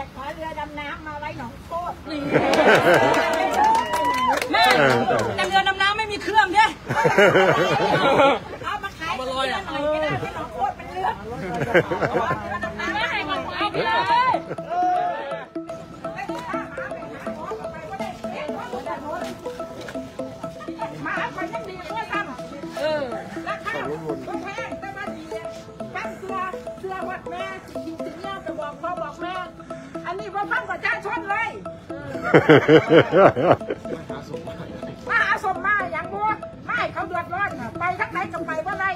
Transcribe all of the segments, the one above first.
ขอเรือดำน้ำมาไว้หนองโคตรแม่แต่เรือดำน้ำไม่มีเครื่องเนี่ยเอามาขายมาลอยหน่อยก็ได้ให้หนองโคตรเป็นเรือดำน้ำไม่ให้มันเอาไปเลยมาไปยังดีกว่าทำราคาก็แพงแต่ว่าดีฟังเสื้อวัดแม่สิ่งนี้ไปบอกพ่อบอกแม่อันนี้พ่อฟังประชาชนเลยมาหาสมมาอย่างบัวไม่เขาเดือดร้อนไปทั้งไหนก็ไปว่าไร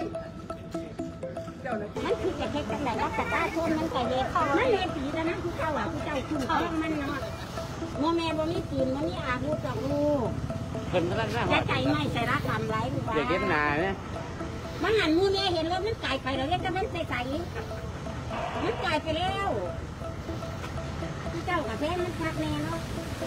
มันคือจะเฮ็ดจังไหนว่าประชาชนมันก็เฮ็ดมันเฮ็ดสีแล้วนะผู้เจ้าผู้เจ้าคุ้มครองมันเนาะโมแม่บ่มีปืนบ่มีอาวุธกับลูกเพิ่นก็ได้ใจไม่ใส่รักทำไรลูกบ้าเด็กหนาเนี่ยมันหันมูแม่เห็นรถมันไกลไปแล้วเรียกจะมันใส่มันไกลไปแล้วผู้เจ้ากับแฟนมันชักแน่เนาะ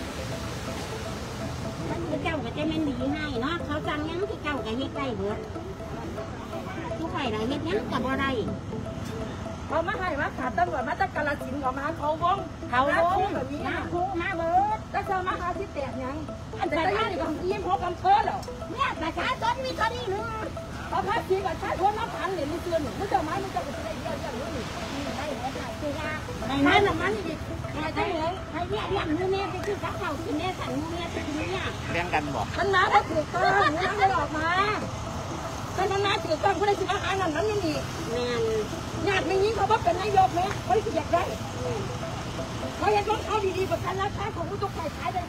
ผู้เจ้ากับเจ้าแม่หนีให้เนาะเขาสั่งยังผู้เจ้ากับเฮ็ดได้เบิดผู้ใครได้เฮ็ดยังกับบ่ได้เขามาให้ว่าขาดตำรวจมาจากกาฬสินธุ์ออกมาเขาวงแบบนี้นะคู่มาเบิดแล้วเจอมาหาที่แตกยังอันแต่ยังนี่ก็ยิ้มพกอำเภอเหรอเนี่ยประชาชนมีเท่านี้หนึ่งเขาพักทีประชาชนมาพันเหรียญในเตือนหนึ่งมันจะไม้มันจะเป็นอะไรเยอะๆนี่ได้แล้วได้คือว่าในนั้นมันอีกได้เลยให้เรียกมูเนี่ยไปคือเขากินเนี่ยสั่งมูเนี่ยไปกินเนี่ยเลี้ยงกันบ่มันมาเขาถือก้อนมันไม่ออกมาถ้ามันมาถือก้อนเขาได้สิบอาหารนั่นมันไม่มีญาติไม่ยิ่งเขาว่าเป็นนายกไหมเขาอยากได้เขาอยากต้องเขาดีๆประกันราคาของผู้ตกใจขายเลย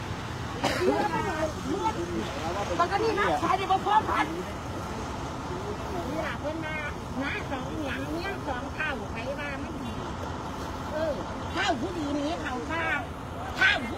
ปกตินะขายได้บ่พอพันนี่ล่ะเพิ่นมาหน้าสองหลังเนี้ยสองข้าวไปว่ามันดีข้าวผู้ดีนี้ข้าว